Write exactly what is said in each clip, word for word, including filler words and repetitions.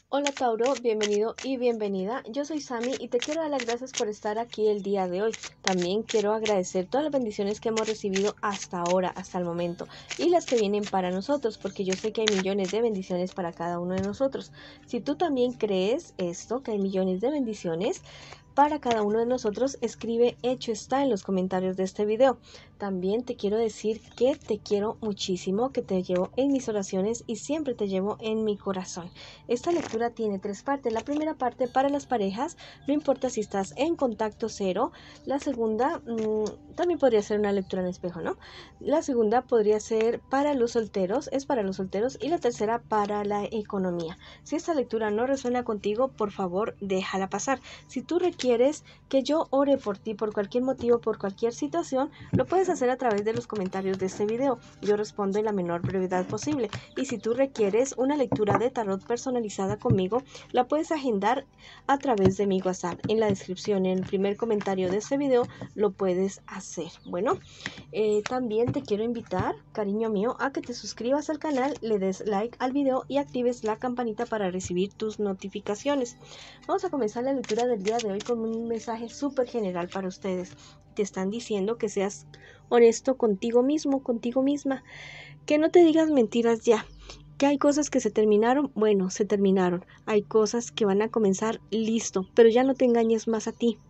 Hola Tauro, bienvenido y bienvenida. Yo soy Sami y te quiero dar las gracias por estar aquí el día de hoy. También quiero agradecer todas las bendiciones que hemos recibido hasta ahora, hasta el momento, y las que vienen para nosotros, porque yo sé que hay millones de bendiciones para cada uno de nosotros. Si tú también crees esto, que hay millones de bendiciones para cada uno de nosotros, escribe hecho está en los comentarios de este video. También te quiero decir que te quiero muchísimo, que te llevo en mis oraciones y siempre te llevo en mi corazón. Esta lectura tiene tres partes. La primera parte para las parejas, no importa si estás en contacto cero. La segunda mmm, también podría ser una lectura en espejo, ¿no? La segunda podría ser para los solteros, es para los solteros. Y la tercera para la economía. Si esta lectura no resuena contigo, por favor déjala pasar. Si tú requieres que yo ore por ti por cualquier motivo, por cualquier situación, lo puedes hacer a través de los comentarios de este video. Yo respondo en la menor brevedad posible. Y si tú requieres una lectura de tarot personalizada conmigo, la puedes agendar a través de mi WhatsApp. En la descripción, en el primer comentario de este video, lo puedes hacer. Bueno, eh, también te quiero invitar, cariño mío, a que te suscribas al canal, le des like al video y actives la campanita para recibir tus notificaciones. Vamos a comenzar la lectura del día de hoy con un mensaje súper general para ustedes. Te están diciendo que seas honesto contigo mismo, contigo misma, que no te digas mentiras ya. Que hay cosas que se terminaron, bueno, se terminaron. Hay cosas que van a comenzar, listo, pero ya no te engañes más a ti.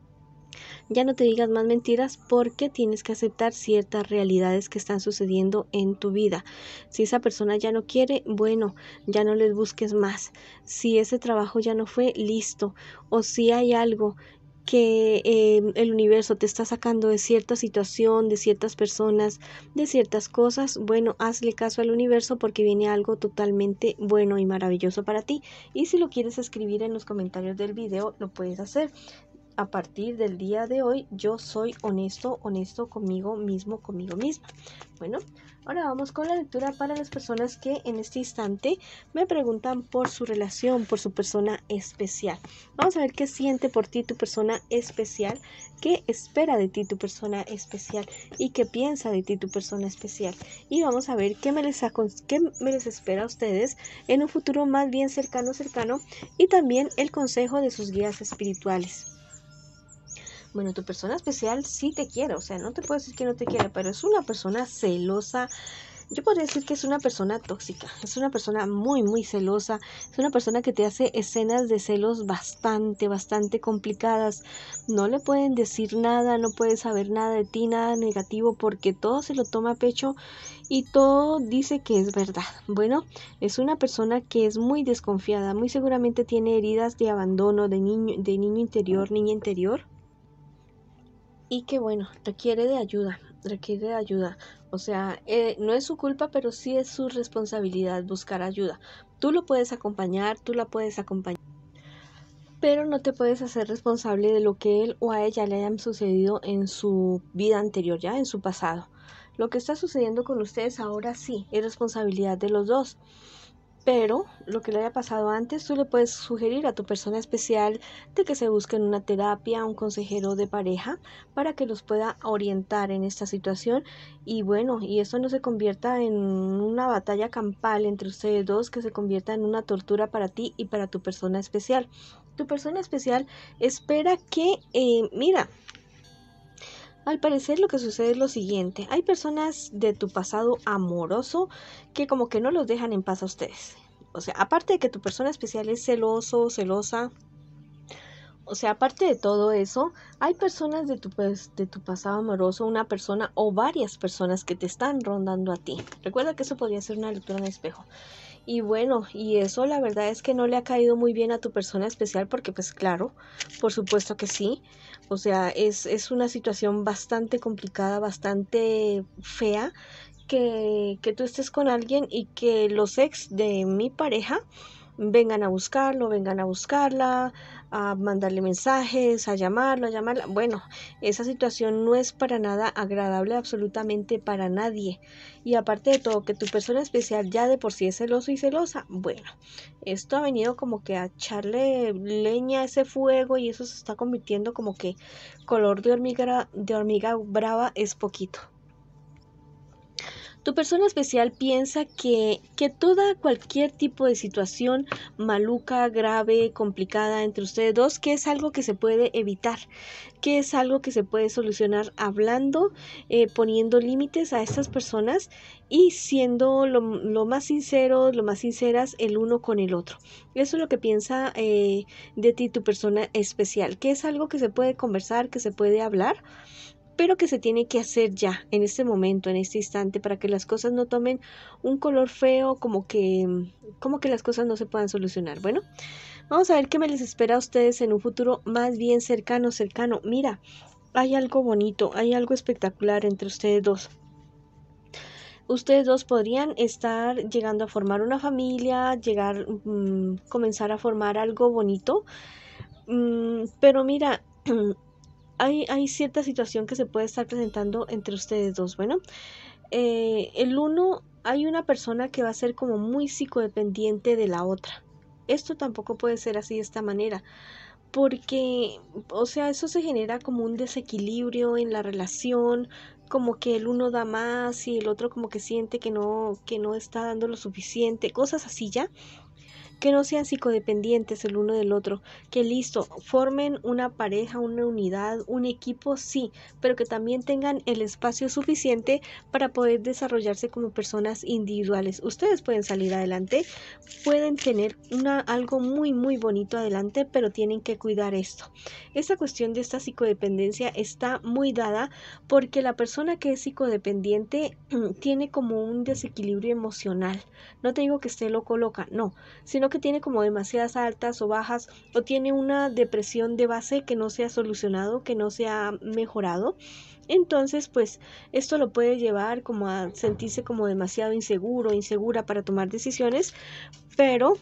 Ya no te digas más mentiras porque tienes que aceptar ciertas realidades que están sucediendo en tu vida. Si esa persona ya no quiere, bueno, ya no les busques más. Si ese trabajo ya no fue, listo. O si hay algo que eh, el universo te está sacando de cierta situación, de ciertas personas, de ciertas cosas, bueno, hazle caso al universo porque viene algo totalmente bueno y maravilloso para ti. Y si lo quieres escribir en los comentarios del video, lo puedes hacer. A partir del día de hoy, yo soy honesto, honesto conmigo mismo, conmigo misma. Bueno, ahora vamos con la lectura para las personas que en este instante me preguntan por su relación, por su persona especial. Vamos a ver qué siente por ti tu persona especial, qué espera de ti tu persona especial y qué piensa de ti tu persona especial. Y vamos a ver qué me les, qué me les espera a ustedes en un futuro más bien cercano, cercano y también el consejo de sus guías espirituales. Bueno, tu persona especial sí te quiere, o sea, no te puedo decir que no te quiere, pero es una persona celosa. Yo podría decir que es una persona tóxica, es una persona muy, muy celosa, es una persona que te hace escenas de celos bastante, bastante complicadas. No le pueden decir nada, no puede saber nada de ti, nada negativo, porque todo se lo toma a pecho y todo dice que es verdad. Bueno, es una persona que es muy desconfiada, muy seguramente tiene heridas de abandono, de niño, de niño interior, niña interior. Y que bueno, requiere de ayuda, requiere de ayuda. O sea, eh, no es su culpa, pero sí es su responsabilidad buscar ayuda. Tú lo puedes acompañar, tú la puedes acompañar, pero no te puedes hacer responsable de lo que él o a ella le hayan sucedido en su vida anterior, ya en su pasado. Lo que está sucediendo con ustedes ahora sí es responsabilidad de los dos. Pero lo que le haya pasado antes, tú le puedes sugerir a tu persona especial de que se busquen una terapia, un consejero de pareja, para que los pueda orientar en esta situación. Y bueno, y eso no se convierta en una batalla campal entre ustedes dos, que se convierta en una tortura para ti y para tu persona especial. Tu persona especial espera que, eh, mira, al parecer lo que sucede es lo siguiente. Hay personas de tu pasado amoroso que como que no los dejan en paz a ustedes. O sea, aparte de que tu persona especial es celoso, celosa, o sea, aparte de todo eso, hay personas de tu, pues, de tu pasado amoroso, una persona o varias personas que te están rondando a ti. Recuerda que eso podría ser una lectura en espejo. Y bueno, y eso la verdad es que no le ha caído muy bien a tu persona especial porque pues claro, por supuesto que sí. O sea, es, es una situación bastante complicada, bastante fea que, que tú estés con alguien y que los ex de mi pareja vengan a buscarlo, vengan a buscarla, a mandarle mensajes, a llamarlo, a llamarla. Bueno, esa situación no es para nada agradable absolutamente para nadie. Y aparte de todo, que tu persona especial ya de por sí es celoso y celosa, bueno, esto ha venido como que a echarle leña a ese fuego y eso se está convirtiendo como que color de hormiga, de hormiga brava es poquito. Tu persona especial piensa que, que toda cualquier tipo de situación maluca, grave, complicada entre ustedes dos, que es algo que se puede evitar, que es algo que se puede solucionar hablando, eh, poniendo límites a estas personas y siendo lo, lo más sinceros, lo más sinceras el uno con el otro. Eso es lo que piensa eh, de ti tu persona especial, que es algo que se puede conversar, que se puede hablar, pero que se tiene que hacer ya, en este momento, en este instante, para que las cosas no tomen un color feo, como que, como que las cosas no se puedan solucionar. Bueno, vamos a ver qué me les espera a ustedes en un futuro más bien cercano, cercano. Mira, hay algo bonito, hay algo espectacular entre ustedes dos. Ustedes dos podrían estar llegando a formar una familia, llegar, mmm, comenzar a formar algo bonito, mmm, pero mira, Hay, hay cierta situación que se puede estar presentando entre ustedes dos. Bueno, eh, el uno, hay una persona que va a ser como muy psicodependiente de la otra. Esto tampoco puede ser así de esta manera, porque, o sea, eso se genera como un desequilibrio en la relación, como que el uno da más y el otro como que siente que no, que no está dando lo suficiente, cosas así ya. Que no sean psicodependientes el uno del otro, que listo, formen una pareja, una unidad, un equipo, sí, pero que también tengan el espacio suficiente para poder desarrollarse como personas individuales. Ustedes pueden salir adelante, pueden tener una, algo muy muy bonito adelante, pero tienen que cuidar esto. Esta cuestión de esta psicodependencia está muy dada porque la persona que es psicodependiente tiene como un desequilibrio emocional. No te digo que esté loco loca, no, sino que tiene como demasiadas altas o bajas, o tiene una depresión de base que no se ha solucionado, que no se ha mejorado. Entonces, pues esto lo puede llevar como a sentirse como demasiado inseguro, insegura para tomar decisiones, pero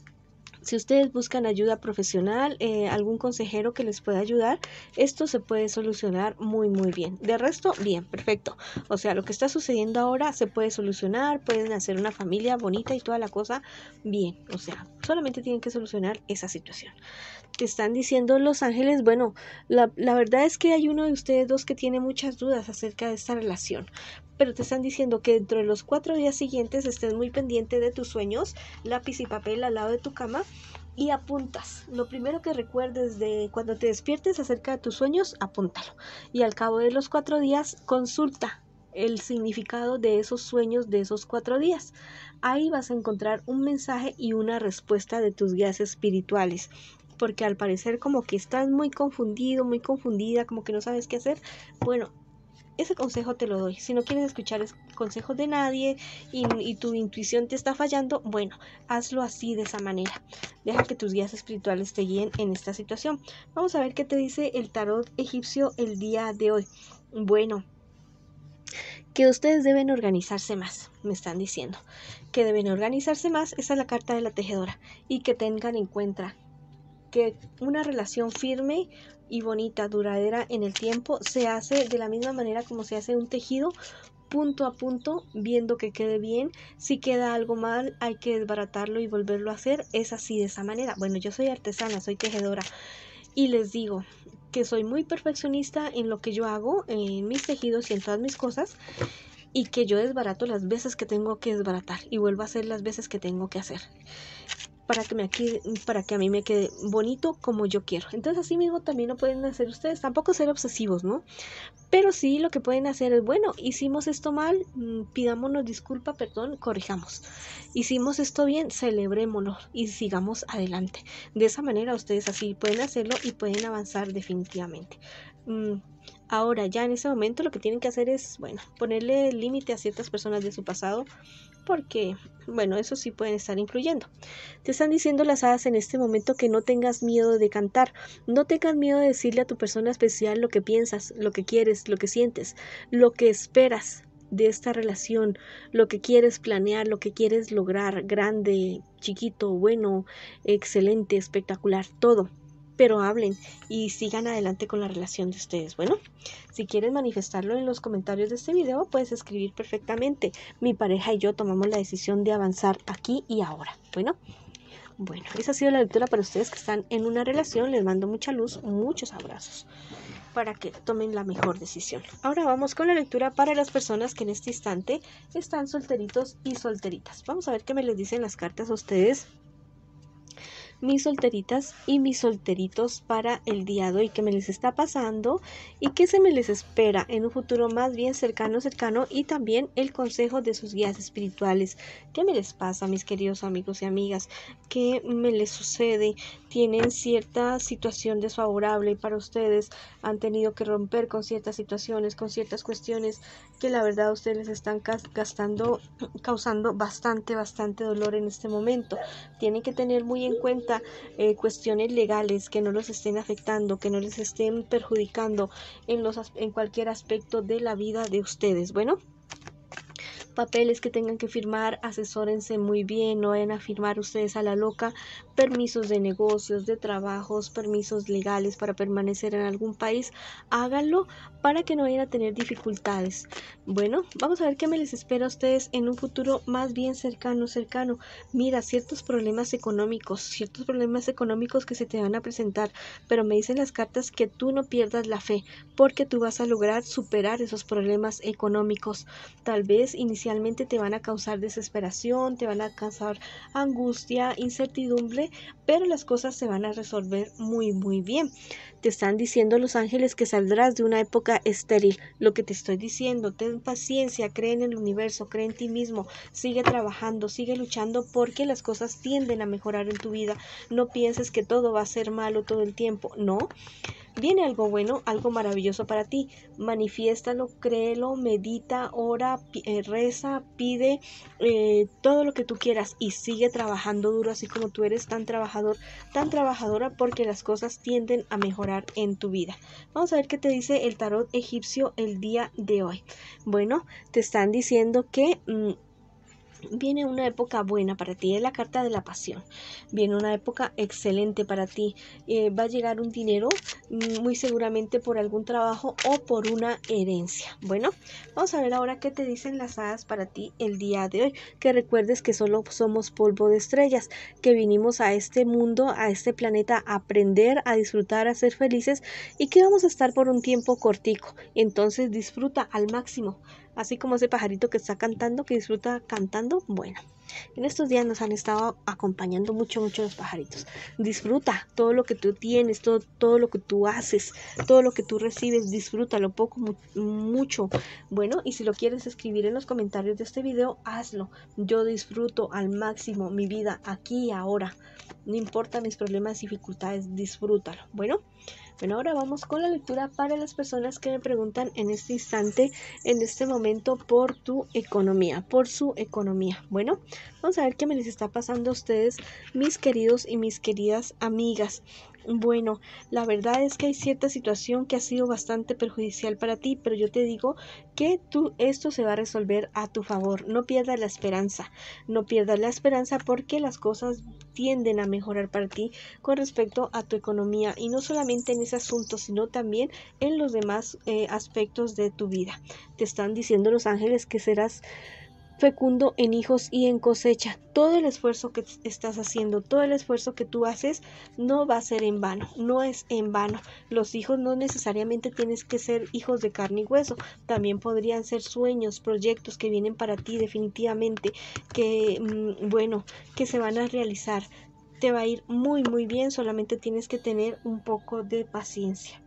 si ustedes buscan ayuda profesional, eh, algún consejero que les pueda ayudar, esto se puede solucionar muy muy bien. De resto, bien, perfecto. O sea, lo que está sucediendo ahora se puede solucionar, pueden hacer una familia bonita y toda la cosa bien. O sea, solamente tienen que solucionar esa situación. Te están diciendo los ángeles, bueno, la, la verdad es que hay uno de ustedes dos que tiene muchas dudas acerca de esta relación, pero te están diciendo que dentro de los cuatro días siguientes estés muy pendiente de tus sueños, lápiz y papel al lado de tu cama y apuntas. Lo primero que recuerdes de cuando te despiertes acerca de tus sueños, apúntalo. Y al cabo de los cuatro días, consulta el significado de esos sueños de esos cuatro días. Ahí vas a encontrar un mensaje y una respuesta de tus guías espirituales. Porque al parecer como que estás muy confundido, muy confundida, como que no sabes qué hacer. Bueno, ese consejo te lo doy. Si no quieres escuchar consejos de nadie y, y tu intuición te está fallando, bueno, hazlo así, de esa manera. Deja que tus guías espirituales te guíen en esta situación. Vamos a ver qué te dice el tarot egipcio el día de hoy. Bueno, que ustedes deben organizarse más, me están diciendo. Que deben organizarse más, esa es la carta de la tejedora. Y que tengan en cuenta que una relación firme y bonita, duradera en el tiempo, se hace de la misma manera como se hace un tejido, punto a punto, viendo que quede bien. Si queda algo mal, hay que desbaratarlo y volverlo a hacer. Es así, de esa manera. Bueno, yo soy artesana, soy tejedora y les digo que soy muy perfeccionista en lo que yo hago, en mis tejidos y en todas mis cosas, y que yo desbarato las veces que tengo que desbaratar y vuelvo a hacer las veces que tengo que hacer. Para que, me aquí, para que a mí me quede bonito como yo quiero. Entonces así mismo también lo pueden hacer ustedes. Tampoco ser obsesivos, ¿no? Pero sí lo que pueden hacer es, bueno, hicimos esto mal, pidámonos disculpa, perdón, corrijamos. Hicimos esto bien, celebrémoslo y sigamos adelante. De esa manera ustedes así pueden hacerlo y pueden avanzar definitivamente. Mm, ahora ya en ese momento lo que tienen que hacer es, bueno, ponerle límite a ciertas personas de su pasado, porque, bueno, eso sí pueden estar influyendo. Te están diciendo las hadas en este momento que no tengas miedo de cantar, no tengas miedo de decirle a tu persona especial lo que piensas, lo que quieres, lo que sientes, lo que esperas de esta relación, lo que quieres planear, lo que quieres lograr, grande, chiquito, bueno, excelente, espectacular, todo. Pero hablen y sigan adelante con la relación de ustedes. Bueno, si quieres manifestarlo en los comentarios de este video, puedes escribir perfectamente. Mi pareja y yo tomamos la decisión de avanzar aquí y ahora. Bueno, bueno, esa ha sido la lectura para ustedes que están en una relación. Les mando mucha luz, muchos abrazos. para que tomen la mejor decisión. Ahora vamos con la lectura para las personas que en este instante están solteritos y solteritas. Vamos a ver qué me les dicen las cartas a ustedes, mis solteritas y mis solteritos, para el día de hoy, qué me les está pasando y qué se me les espera en un futuro más bien cercano, cercano y también el consejo de sus guías espirituales. ¿Qué me les pasa, mis queridos amigos y amigas? ¿Qué me les sucede? ¿Tienen cierta situación desfavorable para ustedes? ¿Han tenido que romper con ciertas situaciones, con ciertas cuestiones que la verdad a ustedes les están gastando, causando bastante, bastante dolor en este momento? Tienen que tener muy en cuenta Eh, cuestiones legales que no los estén afectando, que no les estén perjudicando en, los, en cualquier aspecto de la vida de ustedes. Bueno, papeles que tengan que firmar, asesórense muy bien, no vayan a firmar ustedes a la loca permisos de negocios, de trabajos, permisos legales para permanecer en algún país, háganlo para que no vayan a tener dificultades. Bueno, vamos a ver qué me les espera a ustedes en un futuro más bien cercano, cercano. Mira, ciertos problemas económicos, ciertos problemas económicos que se te van a presentar, pero me dicen las cartas que tú no pierdas la fe, porque tú vas a lograr superar esos problemas económicos. Tal vez inicialmente te van a causar desesperación, te van a causar angustia, incertidumbre, pero las cosas se van a resolver muy muy bien. Te están diciendo los ángeles que saldrás de una época estéril. Lo que te estoy diciendo, ten paciencia, cree en el universo, cree en ti mismo, sigue trabajando, sigue luchando, porque las cosas tienden a mejorar en tu vida. No pienses que todo va a ser malo todo el tiempo, no. Viene algo bueno, algo maravilloso para ti. Manifiéstalo, créelo, medita, ora, eh, reza, pide eh, todo lo que tú quieras y sigue trabajando duro, así como tú eres tan trabajador, tan trabajadora, porque las cosas tienden a mejorar en tu vida. Vamos a ver qué te dice el tarot egipcio el día de hoy. Bueno, te están diciendo que Mmm, viene una época buena para ti, es la carta de la pasión. Viene una época excelente para ti. Eh, va a llegar un dinero, muy seguramente por algún trabajo o por una herencia. Bueno, vamos a ver ahora qué te dicen las hadas para ti el día de hoy. Que recuerdes que solo somos polvo de estrellas, que vinimos a este mundo, a este planeta, a aprender, a disfrutar, a ser felices, y que vamos a estar por un tiempo cortico. Entonces disfruta al máximo. Así como ese pajarito que está cantando, que disfruta cantando. Bueno, en estos días nos han estado acompañando mucho, mucho los pajaritos. Disfruta todo lo que tú tienes, todo, todo lo que tú haces, todo lo que tú recibes, disfrútalo poco, mu mucho. Bueno, y si lo quieres escribir en los comentarios de este video, hazlo. Yo disfruto al máximo mi vida aquí y ahora. No importa mis problemas y dificultades, disfrútalo. Bueno, bueno, ahora vamos con la lectura para las personas que me preguntan en este instante, en este momento, por tu economía, por su economía. Bueno, vamos a ver qué me les está pasando a ustedes, mis queridos y mis queridas amigas. Bueno, la verdad es que hay cierta situación que ha sido bastante perjudicial para ti, pero yo te digo que tú, esto se va a resolver a tu favor. No pierdas la esperanza, no pierdas la esperanza, porque las cosas tienden a mejorar para ti con respecto a tu economía, y no solamente en ese asunto, sino también en los demás eh, aspectos de tu vida. Te están diciendo los ángeles que serás fecundo en hijos y en cosecha. Todo el esfuerzo que estás haciendo, todo el esfuerzo que tú haces, no va a ser en vano, no es en vano. Los hijos no necesariamente tienes que ser hijos de carne y hueso, también podrían ser sueños, proyectos que vienen para ti definitivamente, que mmm, bueno, que se van a realizar. Te va a ir muy muy bien, solamente tienes que tener un poco de paciencia.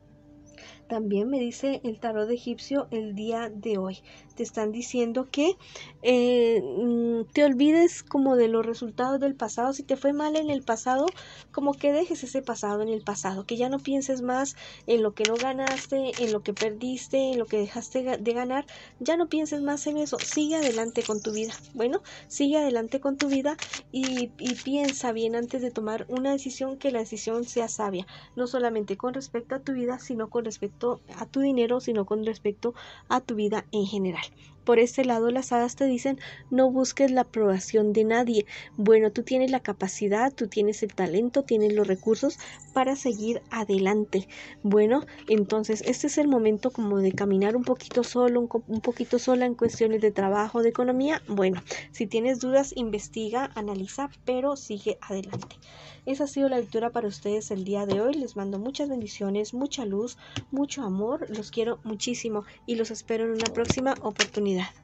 También me dice el tarot egipcio el día de hoy. Te están diciendo que eh, te olvides como de los resultados del pasado. Si te fue mal en el pasado, como que dejes ese pasado en el pasado. Que ya no pienses más en lo que no ganaste, en lo que perdiste, en lo que dejaste de ganar. Ya no pienses más en eso. Sigue adelante con tu vida. Bueno, sigue adelante con tu vida y, y piensa bien antes de tomar una decisión, que la decisión sea sabia. No solamente con respecto a tu vida, sino con respecto a tu dinero, sino con respecto a tu vida en general. Por este lado, las hadas te dicen, no busques la aprobación de nadie. Bueno, tú tienes la capacidad, tú tienes el talento, tienes los recursos para seguir adelante. Bueno, entonces este es el momento como de caminar un poquito solo, un, un poquito sola en cuestiones de trabajo, de economía. Bueno, si tienes dudas, investiga, analiza, pero sigue adelante. Esa ha sido la lectura para ustedes el día de hoy. Les mando muchas bendiciones, mucha luz, mucho amor. Los quiero muchísimo y los espero en una próxima oportunidad.